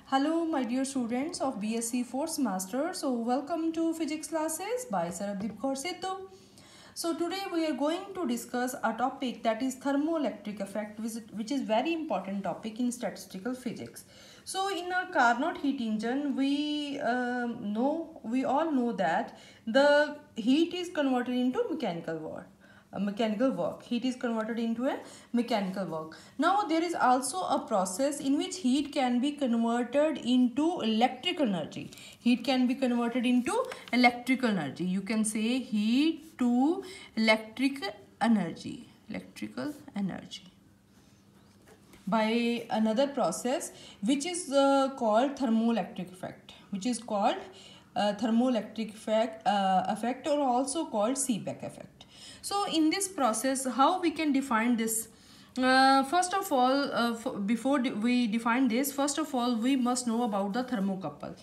Hello, my dear students of BSc 4th semester. So, welcome to physics classes by Sarabdeep Kaur Sidhu. So, today we are going to discuss a topic that is thermoelectric effect, which is very important topic in statistical physics. So, in a Carnot heat engine, we all know that the heat is converted into mechanical work. Heat is converted into a mechanical work. Now there is also a process in which heat can be converted into electrical energy. Heat can be converted into electrical energy. You can say heat to electrical energy by another process which is called thermoelectric effect or also called Seebeck effect. So in this process, how we can define this? First of all, before we define this, first of all, we must know about the thermocouple.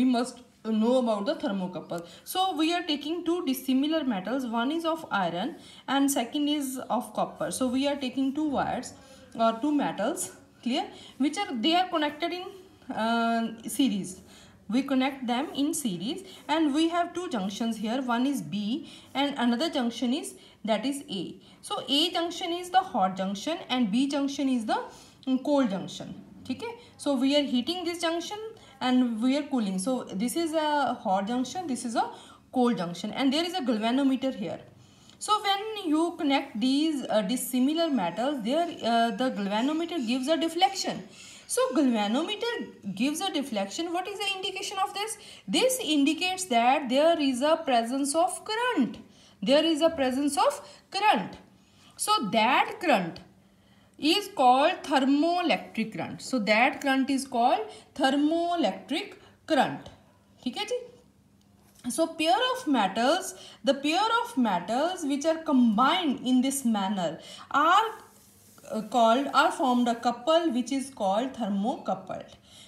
So we are taking two dissimilar metals. One is of iron and second is of copper. So we are taking two wires or two metals, clear, they are connected in series. We connect them in series and we have two junctions here. One is B and another junction is A. So A junction is the hot junction and B junction is the cold junction. Okay? So we are heating this junction and we are cooling. So this is a hot junction, this is a cold junction, and there is a galvanometer here. So when you connect these dissimilar metals, the galvanometer gives a deflection. So galvanometer gives a deflection. What is the indication of this? This indicates that there is a presence of current. So that current is called thermoelectric current. So that current is called thermoelectric current. Okay, ji? So the pair of metals which are combined in this manner are formed a couple which is called thermocoupled.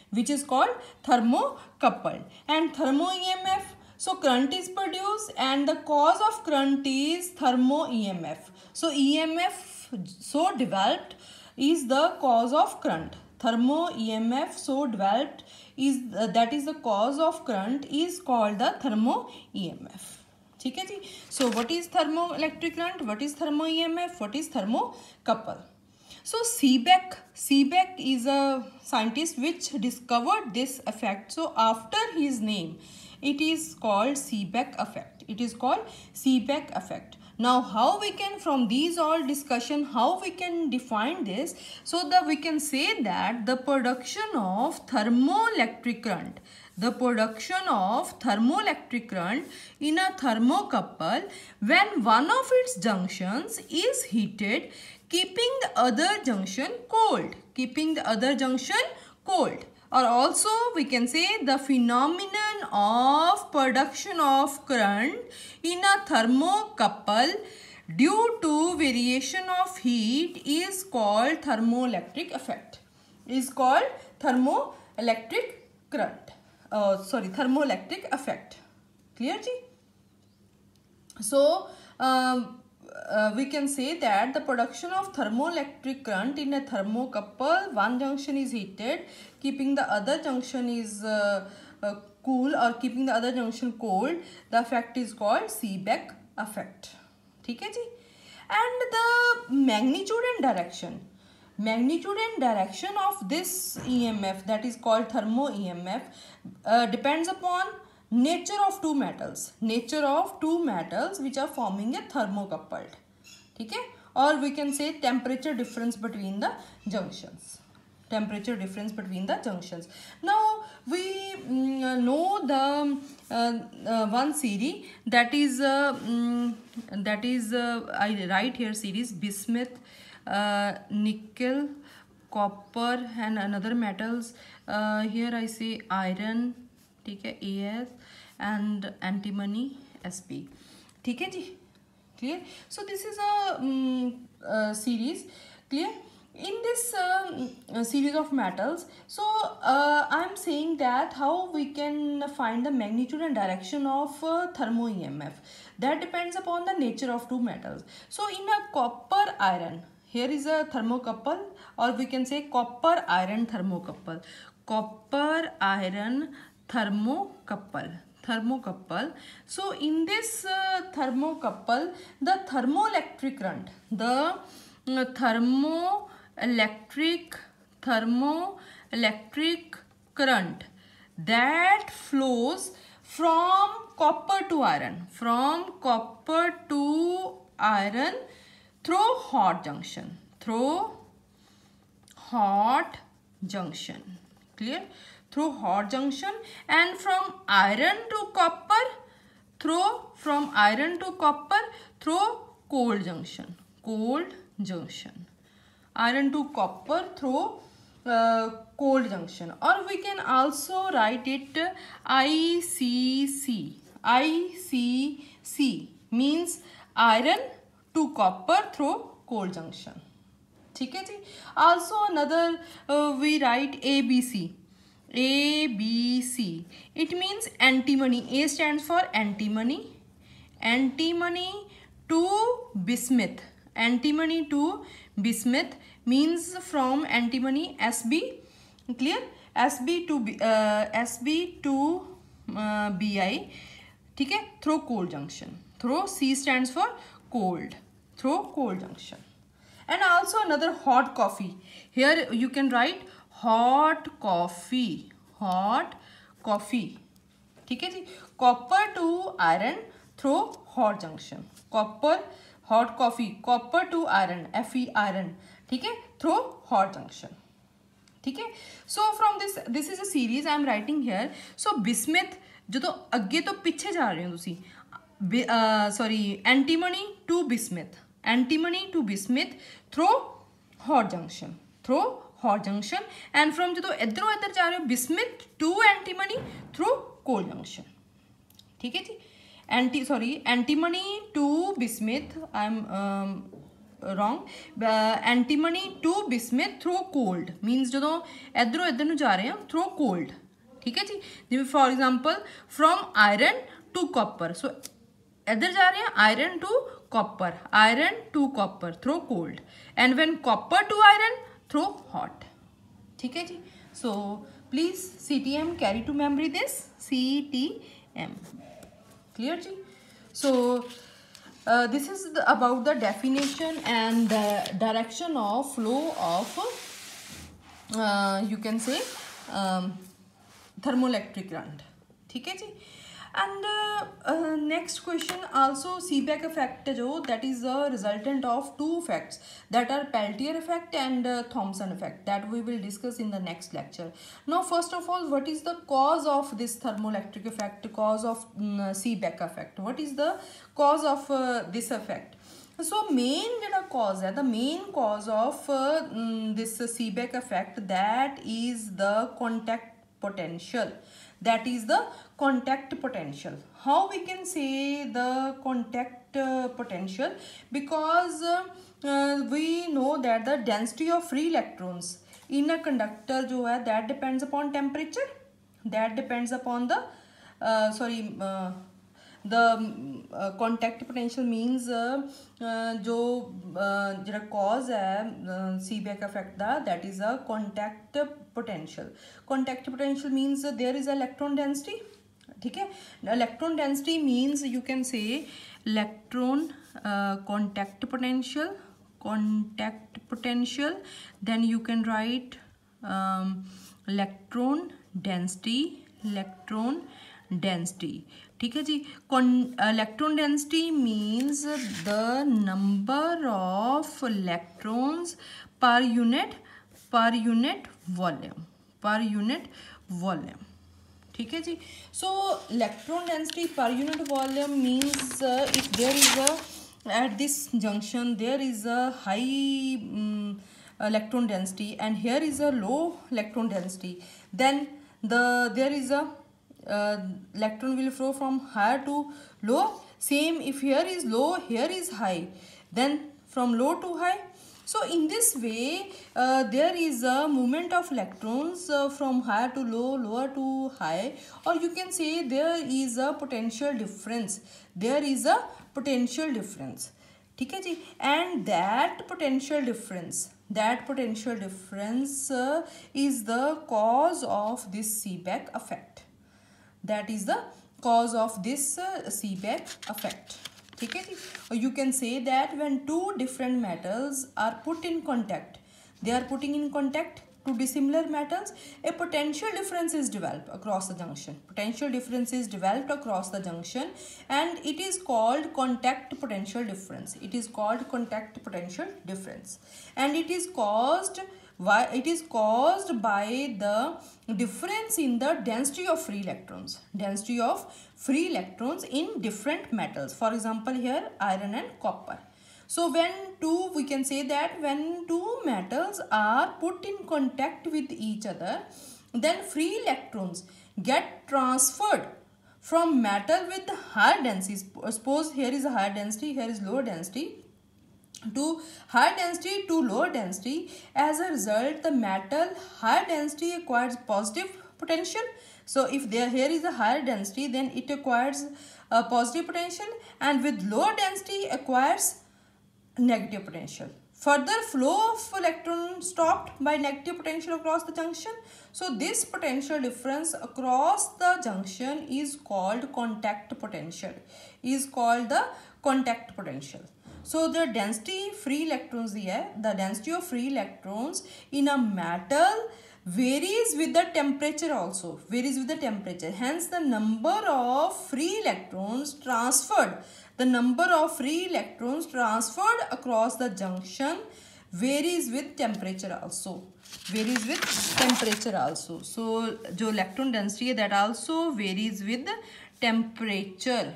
And thermo EMF, so current is produced and the cause of current is thermo EMF. So EMF developed is the cause of current. Thermo EMF developed is that is the cause of current is called the thermo EMF. Okay, ji? So what is thermoelectric current? What is thermo EMF? What is thermocouple? So Seebeck is a scientist which discovered this effect. So after his name, it is called Seebeck effect. Now how we can, from these all discussion, how we can define this? So that we can say that the production of thermoelectric current in a thermocouple, when one of its junctions is heated, keeping the other junction cold. Or also we can say the phenomenon of production of current in a thermocouple due to variation of heat is called thermoelectric effect. Thermoelectric effect. Clear, ji? So we can say that the production of thermoelectric current in a thermocouple, one junction is heated, keeping the other junction is cool or keeping the other junction cold. The effect is called Seebeck effect. Okay, ji? And the magnitude and direction of this EMF, that is called thermo EMF, depends upon nature of two metals which are forming a thermocoupled. Okay? Or we can say temperature difference between the junctions. Now we know the one series that is I write here series bismuth, nickel, copper and another metals. Here I say iron, AS, and antimony, SP. ठीक है जी? Clear? So this is a series. Clear? In this series of metals, so I am saying that how we can find the magnitude and direction of thermo EMF. That depends upon the nature of two metals. So in a copper iron, here is a thermocouple, or we can say copper iron thermocouple. copper iron thermocouple. So in this thermocouple, the thermoelectric current that flows from copper to iron, through hot junction, clear, through hot junction, and from iron to copper through cold junction, iron to copper through cold junction, or we can also write it ICC. Means iron to copper through cold junction. ठीक है जी. Also another we write ABC. It means antimony. A stands for antimony to bismuth. Means from antimony SB, clear, SB to Bi, ठीक है, through cold junction. Through C stands for cold, through cold junction. And also another hot coffee. Here you can write hot coffee. ठीक है जी. Copper to iron through hot junction. Hot coffee, copper to iron, Fe iron, ठीक है, through hot junction. ठीक है. So from this is a series I am writing here. So bismuth, जो तो अगे तो पीछे जा रहे हो तुसी, antimony to bismuth through hot junction, and from जो तो इधरों इधर जा रहे हो bismuth to antimony through cold junction. ठीक है जी. Antimony to bismuth, I am wrong, antimony to bismuth through cold, means जो इधरों इधर ਨੂੰ जा रहे हैं through cold. ठीक है जी. जिਵੇਂ for example from iron to copper, so इधर जा रहे हैं iron to copper through cold, and when copper to iron through hot. ठीक है जी. So please CTM carry to memory this, CTM. Clear ji. So this is about the definition and the direction of flow of you can say thermoelectric current. ठीक है जी. And next question also Seebeck effect जो, that is the resultant of two effects, that are Peltier effect and Thomson effect, that we will discuss in the next lecture. Now first of all, what is the cause of this thermoelectric effect, cause of Seebeck effect? What is the cause of this effect? So main cause है, the main cause of this Seebeck effect, that is the contact potential. How we can say the contact potential? Because we know that the density of free electrons in a conductor जो है, that depends upon temperature, that depends upon the contact potential means जो cause है Seebeck effect that is a contact potential. Contact potential means there is electron density. ठीक है. Electron density means you can say electron contact potential, then you can write electron density. ठीक है जी. Electron density means the number of electrons per unit volume. ठीक है जी. So electron density per unit volume means if there is at this junction there is a high electron density and here is a low electron density, then there is a electron will flow from higher to low. Same if here is low, here is high, then from low to high. So in this way there is a movement of electrons from higher to low, lower to high, or you can say there is a potential difference. ठीक है जी. And that potential difference that potential difference is the cause of this Seebeck effect. That is the cause of this Seebeck effect. Okay? Or you can say that when two different metals are put in contact, they are putting in contact two dissimilar metals, a potential difference is developed across the junction. Potential difference is developed across the junction, and it is called contact potential difference. It is called contact potential difference, and it is caused by the difference in the density of free electrons. Density of free electrons in different metals. For example, here iron and copper. So we can say that when two metals are put in contact with each other, then free electrons get transferred from metal with higher density. Suppose here is a higher density, here is lower density, to higher density to lower density. As a result, the metal higher density acquires positive potential. So if here is a higher density, then it acquires a positive potential, and with lower density acquires negative potential. Further flow of electron stopped by negative potential across the junction. So this potential difference across the junction is called contact potential. So the density free electrons here, the density of free electrons in a metal varies with the temperature also. Hence the number of free electrons transferred across the junction varies with temperature also. So जो electron density है, that also varies with temperature.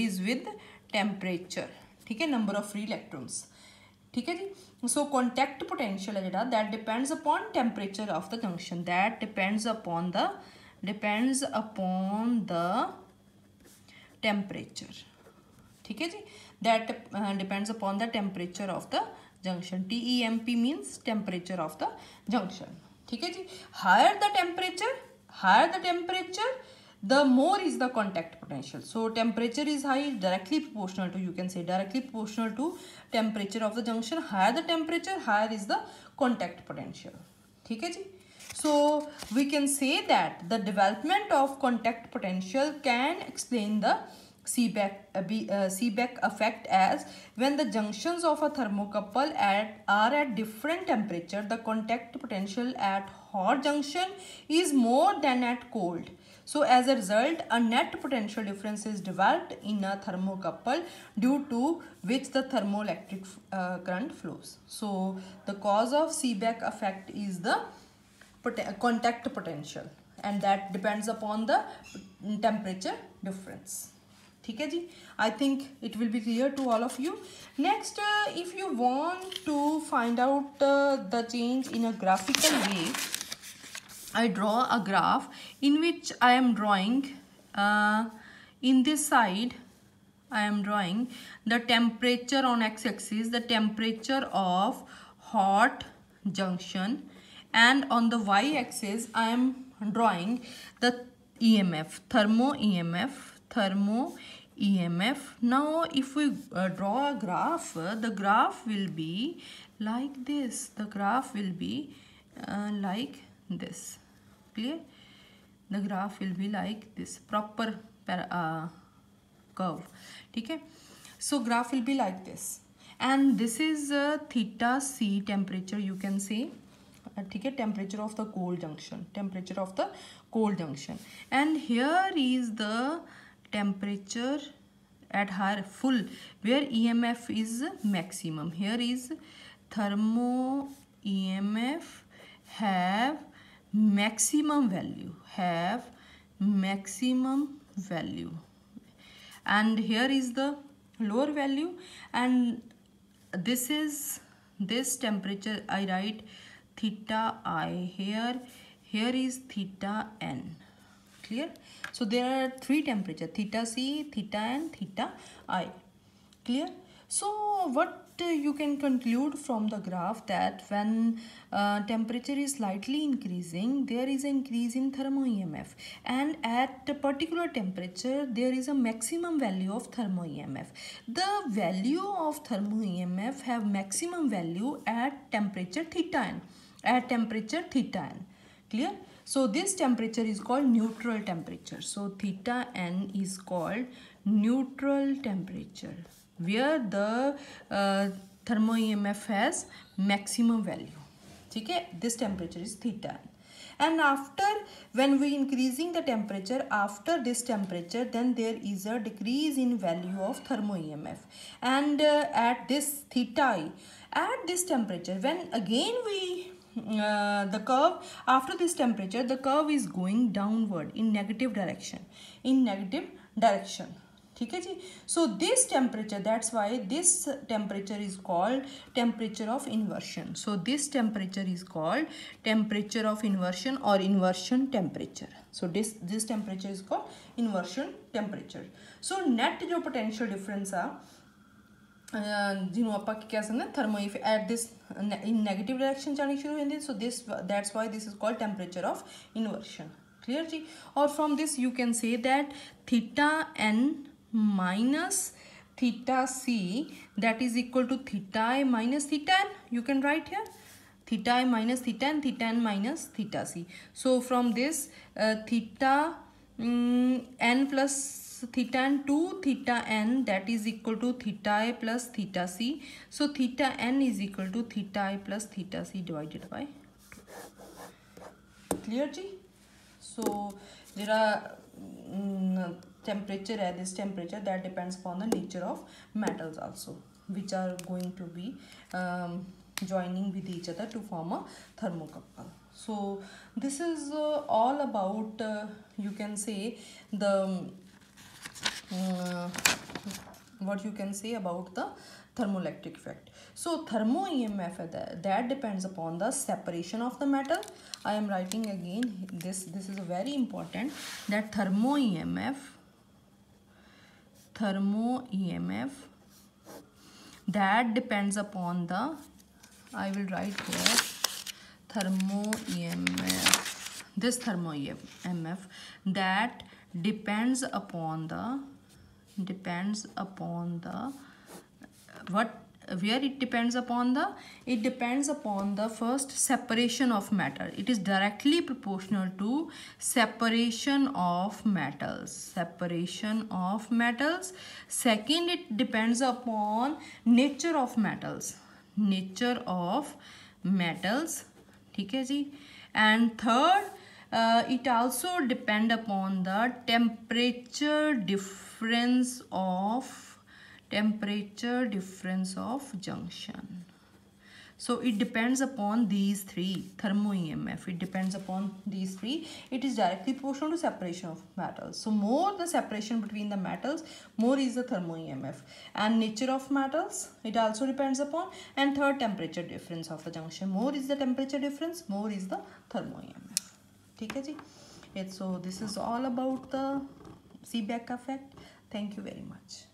ठीक है, number of free electrons. ठीक है जी. So contact potential है जेड़ा, that depends upon temperature of the junction. That depends upon the temperature. ठीक है जी. That depends upon the temperature of the junction. TEMP means temperature of the junction. ठीक है जी. Higher the temperature, the more is the contact potential. So temperature is high, directly proportional to temperature of the junction. Higher the temperature, higher is the contact potential. ठीक है जी. So we can say that the development of contact potential can explain the Seebeck effect as when the junctions of a thermocouple are at different temperature, the contact potential at hot junction is more than at cold. So as a result, a net potential difference is developed in a thermocouple, due to which the thermoelectric current flows. So the cause of Seebeck effect is the contact potential, and that depends upon the temperature difference. ठीक है जी. I think it will be clear to all of you. Next, if you want to find out the change in a graphical way, I draw a graph in which I am drawing in this side I am drawing the temperature on x-axis, the temperature of hot junction, and on the y-axis I am drawing the EMF, thermo EMF. Now if we draw a graph, the graph will be like this. Clear? The graph will be like this, proper curve. ठीक है. So graph will be like this, and this is theta C temperature, you can say. ठीक है, temperature of the cold junction, and here is the temperature at higher full, where EMF is maximum. Here is thermo EMF have maximum value, and here is the lower value, and this is this temperature. I write theta I here is theta N. Clear? So there are three temperatures: theta C, theta N, theta I. Clear? So what you can conclude from the graph that when temperature is slightly increasing, there is an increase in thermo EMF, and at a particular temperature there is a maximum value of thermo EMF. The value of thermo EMF have maximum value at temperature theta n, at temperature theta n. Clear? So this temperature is called neutral temperature. So theta n is called neutral temperature, where the thermo EMF has maximum value. Okay, this temperature is theta n. And after, when we increasing the temperature after this temperature, then there is a decrease in value of thermo EMF. And at this theta I, at this temperature, when again we the curve after this temperature, the curve is going downward in negative direction, ठीक है जी. So this temperature, that's why this temperature is called temperature of inversion. So this temperature is called temperature of inversion or inversion temperature. So this temperature is called inversion temperature. So net जो potential difference आ ਜਿਹਨੂੰ ਆਪਾਂ ਕੀ ਕਹਿ ਸਕਦੇ ਹਾਂ thermo at this in negative direction ਜਾਣੀ ਸ਼ੁਰੂ ਹੋ ਜਾਂਦੀ. So this that's why this is called temperature of inversion. clear ji? Or from this you can say that theta n minus theta c, that is equal to theta I minus theta n. You can write here theta I minus theta n, theta n minus theta c. So from this theta n plus theta n to theta n, that is equal to theta I plus theta c. So theta n is equal to theta I plus theta c divided by 2. clear ji? So jira temperature at this temperature, that depends upon the nature of metals also, which are going to be joining with each other to form a thermocouple. So this is all about you can say the what you can say about the thermoelectric effect. So thermo EMF that depends upon the separation of the metal. I am writing again this is very important, that thermo EMF that depends upon the, I will write here thermo EMF, this thermo EMF that depends upon the what, where it depends upon the, it depends upon the first separation of matter. It is directly proportional to separation of metals, second it depends upon nature of metals, ठीक है जी. And third it also depend upon the temperature difference of junction. So it depends upon these three, thermo EMF, it depends upon these three. It is directly proportional to separation of metals. So more the separation between the metals, more is the thermo EMF. And nature of metals, it also depends upon. And third, temperature difference of the junction. More is the temperature difference, more is the thermo EMF. ठीक है जी. So this is all about the Seebeck effect. Thank you very much.